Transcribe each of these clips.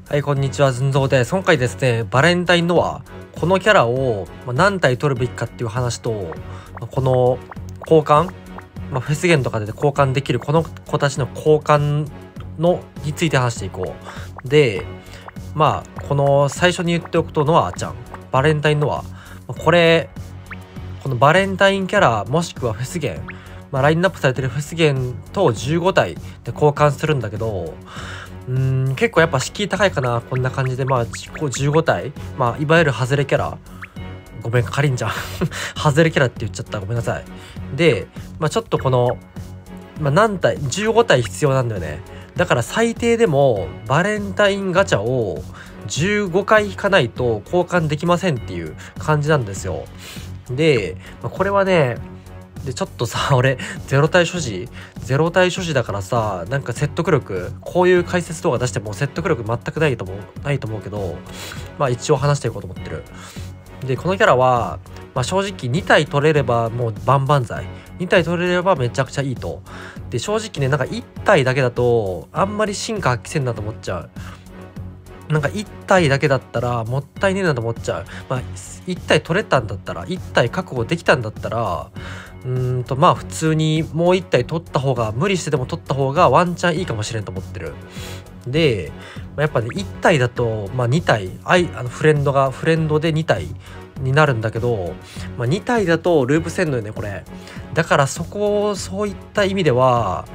はい、こんにちは、ずんぞうです。今回ですね、バレンタインノア、このキャラを何体取るべきかっていう話と、この交換、フェスゲンとかで交換できるこの子たちの交換について話していこう。で、この最初に言っておくと、ノアちゃん、バレンタインノア、このバレンタインキャラ、もしくはフェスゲン、ラインナップされてるフェスゲンと15体で交換するんだけど、結構やっぱ敷居高いかな。こんな感じで15体、いわゆるハズレキャラ、ごめんかりんちゃんハズレキャラって言っちゃった、ごめんなさい。で、ちょっとこの、何体15体必要なんだよね。だから最低でもバレンタインガチャを15回引かないと交換できませんっていう感じなんですよ。で、これはね、ちょっとさ、俺ゼロ体所持だからさ、なんか説得力、こういう解説動画出しても説得力全くないと思うけど、一応話していこうと思ってる。で、このキャラは、正直2体取れればもう万々歳、2体取れればめちゃくちゃいいと。で、正直ね、なんか1体だけだとあんまり進化発揮せんなと思っちゃう。なんか1体だけだったらもったいねえなと思っちゃう。1体取れたんだったら、1体確保できたんだったら、普通にもう1体取った方が、無理してでも取った方がワンチャンいいかもしれんと思ってる。で、やっぱね、1体だと、2体フレンドで2体になるんだけど、2体だとループせんのよね、これ。だからそういった意味では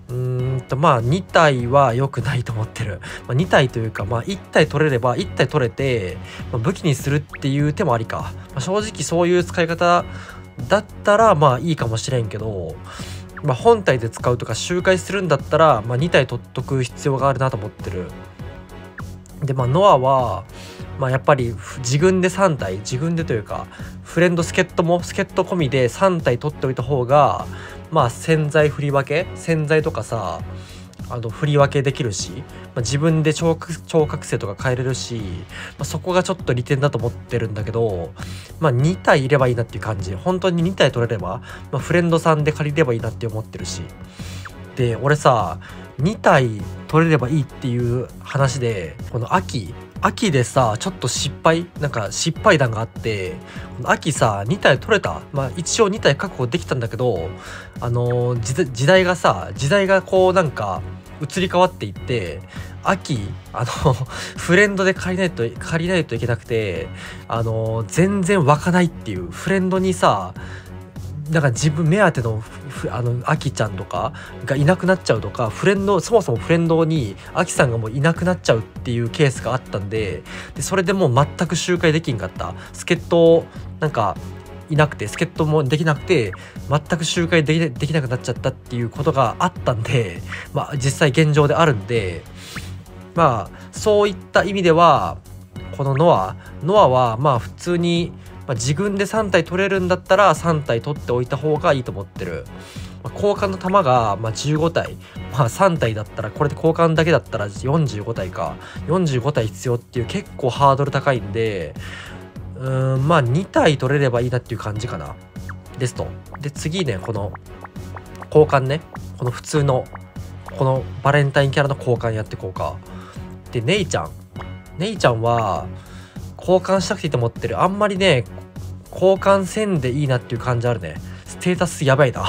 2体は良くないと思ってる。2体というか、1体取れれば1体取れて、武器にするっていう手もありか。正直そういう使い方だったらいいかもしれんけど、本体で使うとか周回するんだったら、2体取っとく必要があるなと思ってる。で、ノアはやっぱり自軍で3体、自軍でというかフレンド助っ人込みで3体取っておいた方が、洗剤振り分け、洗剤とかさ、振り分けできるし、自分で超覚醒とか変えれるし、そこがちょっと利点だと思ってるんだけど、2体いればいいなっていう感じ。本当に2体取れれば、フレンドさんで借りればいいなって思ってるし。で、俺さ、2体取れればいいっていう話で、この秋でさ、ちょっと失敗談があって、この秋さ、2体取れた。一応2体確保できたんだけど、時代がこうなんか移り変わっていって、秋フレンドで借りないといけなくて、全然湧かないっていう。フレンドにさ、なんか自分目当てのアキちゃんとかがいなくなっちゃうとか、そもそもフレンドにアキさんがもういなくなっちゃうっていうケースがあったんで、それでもう全く周回できんかった。助っ人なんかいなくて、助っ人もできなくて、全く周回できなくなっちゃったっていうことがあったんで、実際現状であるんで、そういった意味ではこのノアは普通に自軍で3体取れるんだったら3体取っておいた方がいいと思ってる。交換の玉が15体、3体だったら、これで交換だけだったら45体か。45体必要っていう結構ハードル高いんで、2体取れればいいなっていう感じかな。ですと。で、次ね、この交換ね、この普通のこのバレンタインキャラの交換やっていこうか。で、ネイちゃんは交換したくていいと思ってる。あんまりね、交換せんでいいなっていう感じあるね。ステータスやばいな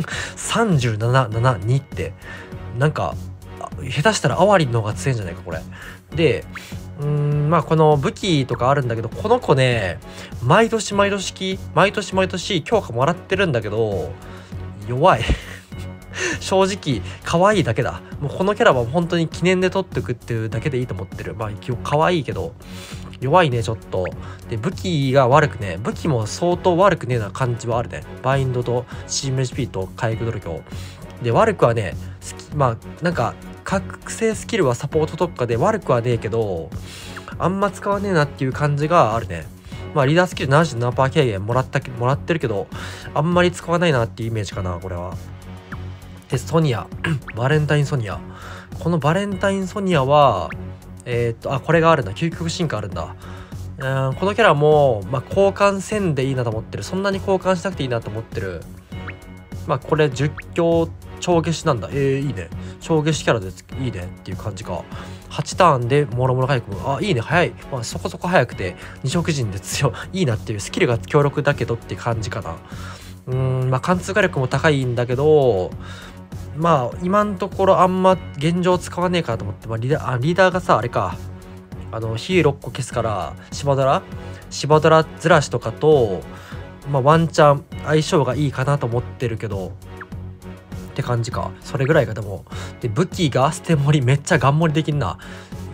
3772ってなんか下手したらアワリンの方が強いんじゃないかこれで。この武器とかあるんだけど、この子ね、毎年強化もらってるんだけど弱い正直可愛いだけだ。もうこのキャラは本当に記念で取っておくっていうだけでいいと思ってる。一応可愛いけど弱いね、ちょっと。で、武器も相当悪くねえな感じはあるね。バインドと CMHP と回復度胸で、悪くはね、なんか覚醒スキルはサポート特化で悪くはねえけど、あんま使わねえなっていう感じがあるね。リーダースキル 77% 軽減もらってるけど、あんまり使わないなっていうイメージかな、これは。で、ソニアバレンタインソニア、このバレンタインソニアはこれがあるんだ。究極進化あるんだ。このキャラも、交換せんでいいなと思ってる。そんなに交換しなくていいなと思ってる。これ10強超消しなんだ。いいね。超消しキャラでいいねっていう感じか。 8ターンでもろもろ回復も、あ、いいね、早い。まあ、そこそこ早くて、二色陣で強い。いいなっていう、スキルが強力だけどって感じかな。まあ、貫通火力も高いんだけど、まあ、今のところあんま現状使わねえかと思って、まあ、リーダーがさ、あれか、火6個消すから、芝ドラずらしとかと、まあ、ワンチャン相性がいいかなと思ってるけど、って感じか。それぐらいか。でもで武器が捨て盛りめっちゃガン盛りできんな。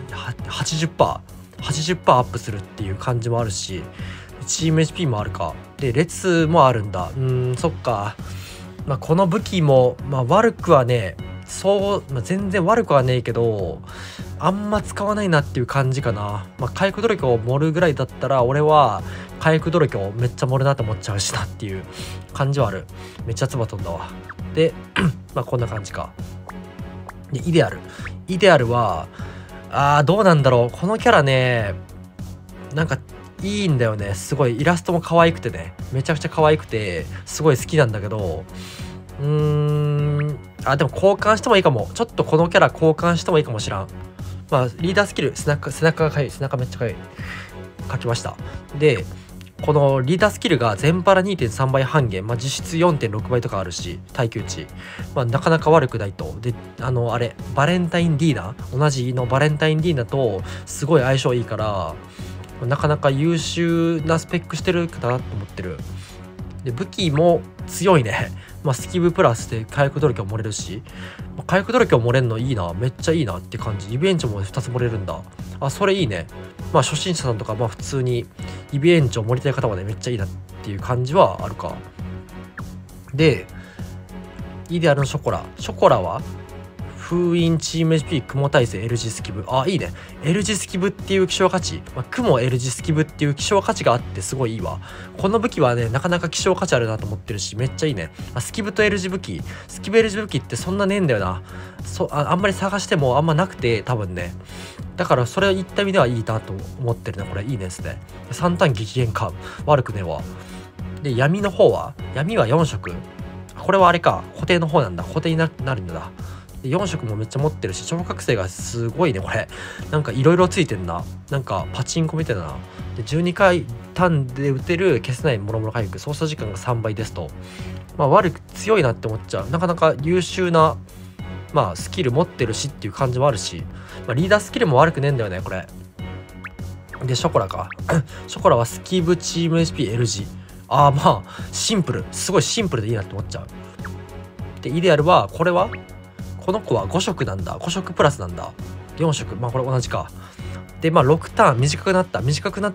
80%アップするっていう感じもあるし、チーム HP もあるか。で列もあるんだ。そっか。まあこの武器もまあ悪くはねまあ、全然悪くはねえけど、あんま使わないなっていう感じかな。まあ回復努力を盛るぐらいだったら、俺は回復努力をめっちゃ盛るなって思っちゃうしなっていう感じはある。めっちゃ唾飛んだわ。でまあこんな感じか。でイデアルはどうなんだろう。このキャラね、なんかいいんだよね。すごいイラストも可愛くてね、めちゃくちゃ可愛くてすごい好きなんだけど、でも交換してもいいかも。ちょっとこのキャラ交換してもいいかもしらん。まあリーダースキル背中がかゆい。背中めっちゃかゆい。書きました。でこのリーダースキルが全パラ 2.3 倍半減、まあ、実質 4.6 倍とかあるし、耐久値、まあ、なかなか悪くないと。であれバレンタインディーナ、同じのバレンタインディーナとすごい相性いいから、なかなか優秀なスペックしてるかなと思ってる。で武器も強いね。まあ、スキブプラスで回復努力を盛れるし、回復努力を盛れるのいいな、めっちゃいいなって感じ。リベンジも2つ盛れるんだ。それいいね。まあ初心者さんとか、まあ普通にリベンジを盛りたい方はね、めっちゃいいなっていう感じはあるか。でイデアルのショコラは封印チーム HP 雲耐性 L 字スキブ。いいね。L 字スキブっていう希少価値、雲 L 字スキブっていう希少価値があってすごいいいわ。この武器はね、なかなか希少価値あるなと思ってるし、めっちゃいいね。スキブと L 字武器、スキブ L 字武器ってそんなねえんだよな。あんまり探してもあんまなくて、多分ね。だからそれいった意味ではいいなと思ってるね。これいいですね。3ターン激減か。悪くねえわ。で闇の方は4色。これはあれか、固定の方なんだ。固定になるんだ。で4色もめっちゃ持ってるし、超覚醒がすごいね。これなんかいろいろついてんな。なんかパチンコみたいだな。で12回ターンで打てる消せないもろもろ回復、操作時間が3倍ですと、まあ強いなって思っちゃう。なかなか優秀なまあスキル持ってるしっていう感じもあるし、まあ、リーダースキルも悪くねえんだよねこれ。でショコラかショコラはスキブチーム HPL 字。まあシンプル、すごいシンプルでいいなって思っちゃう。でイデアルはこの子は5色なんだ。5色プラスなんだ。4色、まあこれ同じか。でまあ6ターン短くなった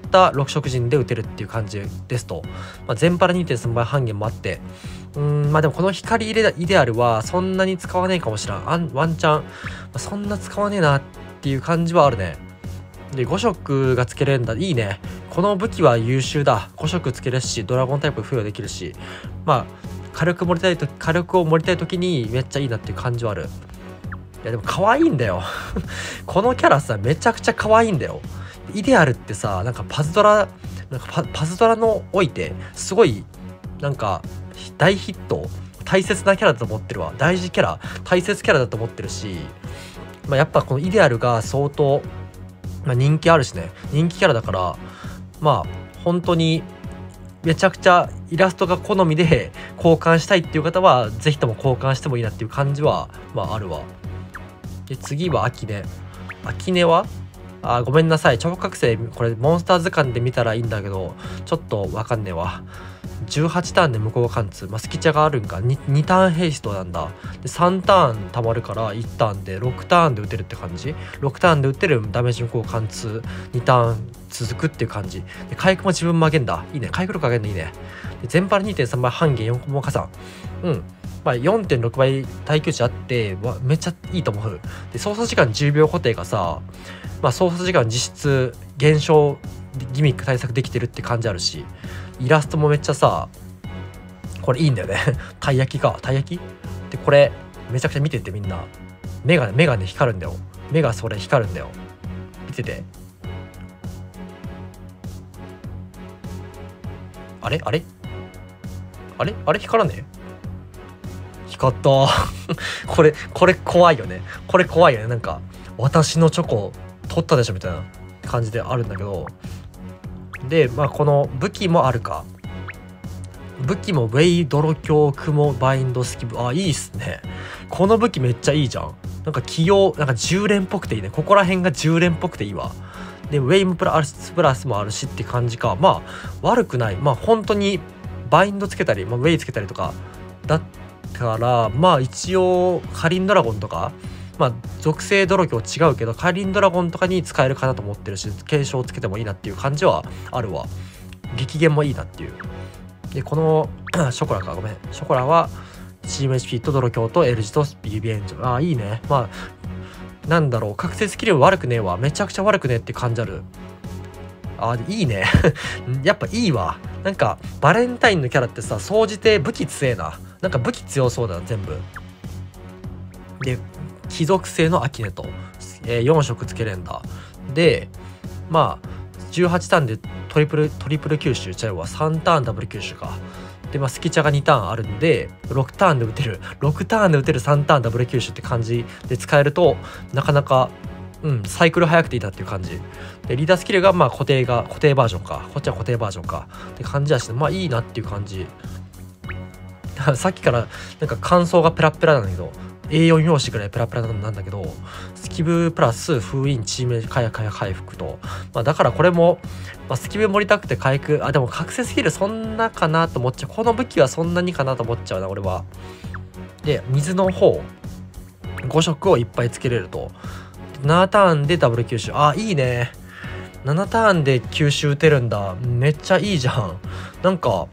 6色陣で打てるっていう感じですと、まあ、全パラ 2.3 倍半減もあって、まあでもこの光イデアルはそんなに使わねえかもしらん。ワンチャン、そんな使わねえなっていう感じはあるね。で5色がつけれるんだ。いいね。この武器は優秀だ。5色つけれるし、ドラゴンタイプ付与できるし、まあ火力を盛りたい時にめっちゃいいなっていう感じはある。いやでも可愛いんだよこのキャラさめちゃくちゃ可愛いんだよ。イデアルってさ、なんかパズドラのおいてすごいなんか大ヒット、大切なキャラだと思ってるわ。大切キャラだと思ってるし、まあ、やっぱこのイデアルが相当、まあ、人気あるしね。人気キャラだからまあ本当にめちゃくちゃイラストが好みで交換したいっていう方はぜひとも交換してもいいなっていう感じはまああるわ。で次はアキネはごめんなさい、超覚醒これモンスター図鑑で見たらいいんだけどちょっとわかんねえわ。18ターンで無効貫通、スキチャがあるんか。 2ターンヘイストなんだ。で3ターン溜まるから1ターンで6ターンで打てるって感じ。6ターンで打てるダメージ無効貫通2ターン続くっていう感じで、回復も自分曲げんだ。いいね。回復力上げんのいいね。で全パラ 2.3 倍半減4コマ加算。まあ、4.6 倍耐久値あってめっちゃいいと思う。で操作時間10秒固定がさ、まあ、操作時間実質減少ギミック対策できてるって感じあるし、イラストもめっちゃさこれいいんだよねたい焼きで、これめちゃくちゃ見ててみんな。目がね光るんだよ。目がそれ光るんだよ。見てて。あれ光らねえ。光ったこれ怖いよね。なんか私のチョコ取ったでしょみたいな感じであるんだけど、でまあこの武器もあるか。武器もウェイ、泥鏡、雲、バインド、スキブ。あ、いいっすね。この武器めっちゃいいじゃん。なんか器用、なんか10連っぽくていいね。ここら辺が10連っぽくていいわ。でウェイもプラスもあるしって感じか。まあ悪くない。まあ本当にバインドつけたり、まあ、ウェイつけたりとかだから、まあ一応カリンドラゴンとか、まあ属性泥鏡違うけどカリンドラゴンとかに使えるかなと思ってるし、継承つけてもいいなっていう感じはあるわ。激減もいいなっていう。でこのショコラか、ごめん、ショコラはチーム HP と泥鏡と L 字とビビエンジョン。ああいいね。まあなんだろう、覚醒スキル悪くねえわ。めちゃくちゃ悪くねえって感じある。あいいねやっぱいいわ。なんかバレンタインのキャラってさ、総じて武器強えな。なんか武器強そうだな全部で。貴族性のアキネと、4色つけれんだ。でまあ18ターンでトリプル吸収ちゃうわ。3ターンダブル吸収か。でまあスキチャが2ターンあるんで6ターンで打てる3ターンダブル吸収って感じで使えると、なかなかサイクル早くていいなっていう感じで、リーダースキルがまあ固定バージョンか。こっちは固定バージョンかって感じだし、まあいいなっていう感じさっきからなんか感想がペラペラなんだけど、 A4 用紙ぐらいペラペラなんだけど、スキブプラス封印チーム回復と、まあ、だからこれも、まあ、スキブ盛りたくて回復、でも覚醒スキルそんなかなと思っちゃう。この武器はそんなにかなと思っちゃうな俺は。で水の方5色をいっぱいつけれると。7ターンでダブル吸収。いいね。7ターンで吸収打てるんだ。めっちゃいいじゃん。なんか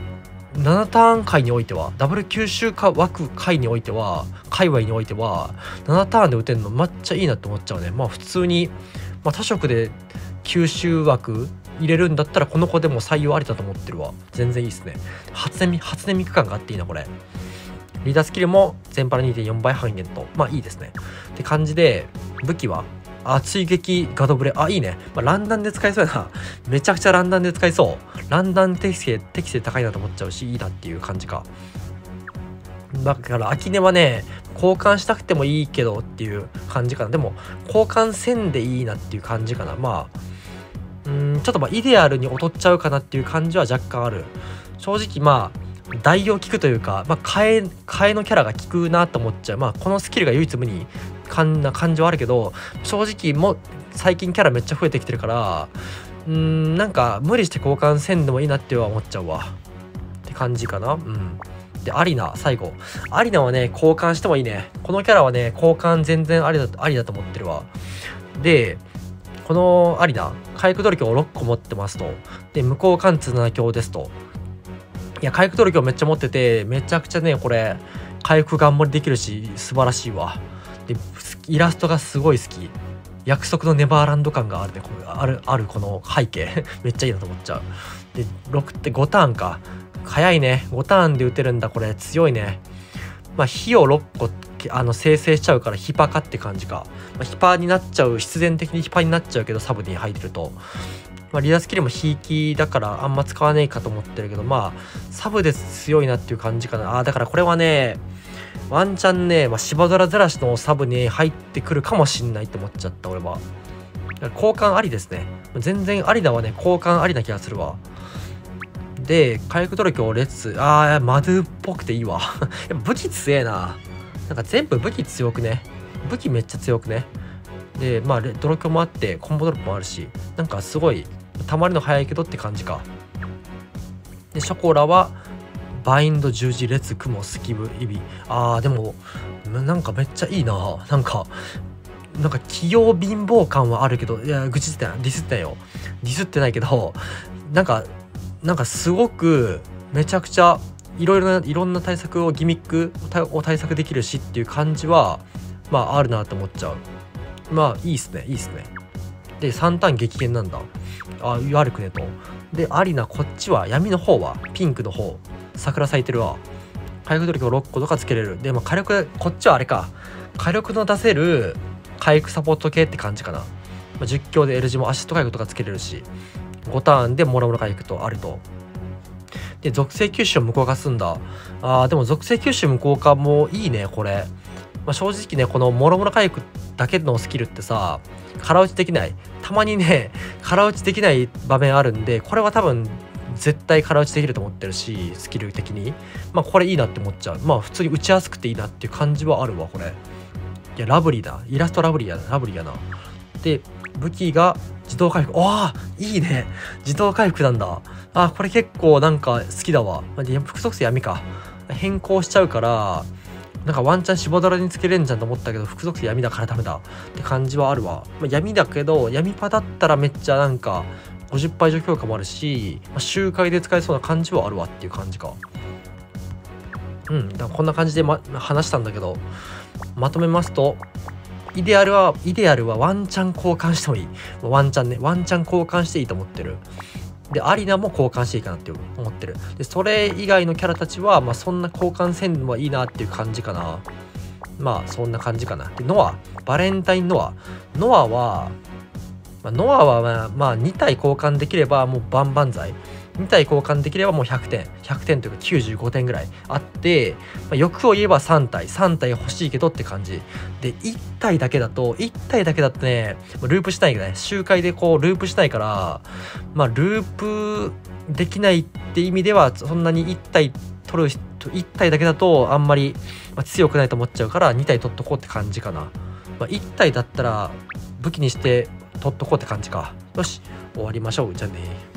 7ターン回においては、ダブル吸収枠回においては、界隈においては7ターンで打てるのめっちゃいいなって思っちゃうね。まあ普通に、まあ、他色で吸収枠入れるんだったらこの子でも採用ありだと思ってるわ。全然いいっすね。初音ミク感があっていいなこれ。リーダースキルも全パラ 2.4 倍半減と、まあいいですねって感じで、武器は追撃ガドブレ。いいね。まあ、ランダンで使えそうやな。めちゃくちゃランダンで使えそう。ランダン適性高いなと思っちゃうし、いいなっていう感じか。だからアキネはね、交換したくてもいいけどっていう感じかな。でも交換せんでいいなっていう感じかな。まあちょっとまあイデアルに劣っちゃうかなっていう感じは若干ある。正直まあ代用効くというか、まあ替えのキャラが効くなと思っちゃう。まあこのスキルが唯一無二な感じはあるけど、正直もう最近キャラめっちゃ増えてきてるから、なんか無理して交換せんでもいいなっては思っちゃうわって感じかな。でアリナ、最後アリナはね交換してもいいね。このキャラはね交換全然ありだと思ってるわ。でこのアリナ回復努力を6個持ってますと。で無効貫通7強ですと。いや回復努力をめっちゃ持ってて、めちゃくちゃねこれ回復頑張りできるし素晴らしいわ。でイラストがすごい好き。約束のネバーランド感があるね。あるこの背景めっちゃいいなと思っちゃう。で6って5ターンか。早いね。5ターンで打てるんだ。これ強いね。まあ火を6個生成しちゃうからヒパかって感じか。まあ、ヒパになっちゃう、必然的にヒパになっちゃうけどサブに入ってると、まあ、リーダースキルもひいきだからあんま使わねえかと思ってるけど、まあサブで強いなっていう感じかな。だからこれはねワンチャンね、シバドラゼラシのサブに入ってくるかもしんないって思っちゃった俺は。交換ありですね。全然ありだわね。交換ありな気がするわ。で回復努力をマドゥっぽくていいわやっぱ武器強えな。なんか全部武器強くね。武器めっちゃ強くね。でまあドロキョもあってコンボドロップもあるし、なんかすごいたまるの早いけどって感じか。でショコラはバインド十字列雲スキブイビ。でもなんかめっちゃいいな。なんか器用貧乏感はあるけど、いやディスってないけど、なんかすごくめちゃくちゃいろんな対策をギミックを対策できるしっていう感じはまああるなと思っちゃう。まあいいっすね。で3ターン激減なんだ。悪くねと。でアリナこっちは闇の方はピンクの方桜咲いてるわ。回復努力を6個とかつけれる。で火力こっちはあれか、火力の出せる回復サポート系って感じかな。10強で L 字もアシスト回復とかつけれるし、5ターンでもろもろ回復とあると。で属性吸収を無効化すんだ。でも属性吸収無効化もいいねこれ。正直ねこのもろもろ回復っだけのスキルってさ空打ちできない、たまにね空打ちできない場面あるんで、これは多分絶対空打ちできると思ってるし、スキル的にまあこれいいなって思っちゃう。まあ普通に打ちやすくていいなっていう感じはあるわこれ。いやラブリーだ、イラストラブリーやな、ラブリーやな。で武器が自動回復。ああいいね、自動回復なんだ。あこれ結構なんか好きだわ。複属性闇か変更しちゃうから、なんかワンチャン絞ドラにつけれんじゃんと思ったけど、複属性闇だからダメだって感じはあるわ。闇だけど闇パだったらめっちゃなんか50%以上強化もあるし、周回で使えそうな感じはあるわっていう感じか。だからこんな感じで、話したんだけど、まとめますと、イデアルはワンチャン交換してもいい。ワンチャン交換していいと思ってる。でアリナも交換していいかなって思ってる。でそれ以外のキャラたちはそんな交換せんはいいなっていう感じかな。そんな感じかな。でノア、バレンタインノアは2体交換できればもう万々歳。2体交換できればもう100点というか95点ぐらいあって、欲を言えば3体欲しいけどって感じで、1体だけだとねループしないからね、周回でこうループしないから、ループできないって意味ではそんなに1体取る1体だけだとあんまり強くないと思っちゃうから、2体取っとこうって感じかな。1体だったら武器にして取っとこうって感じか。よし終わりましょう。じゃあね。